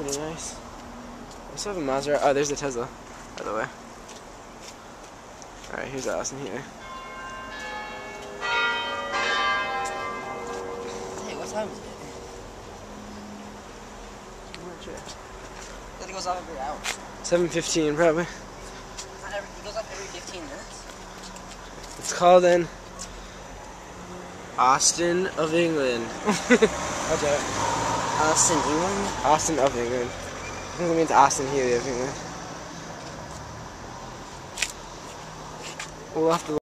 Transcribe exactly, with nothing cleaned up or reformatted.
pretty nice. I also have a Maserati. Oh, there's a Tesla, by the way. Alright, here's Austin here. Hey, what time is it? I'm not sure. I think it goes off every hour. seven fifteen, probably. Not every, it goes off every fifteen minutes. It's called in Austin of England. Watch out. Austin, England? Austin of England. I think it means Austin Healey of England. We'll have to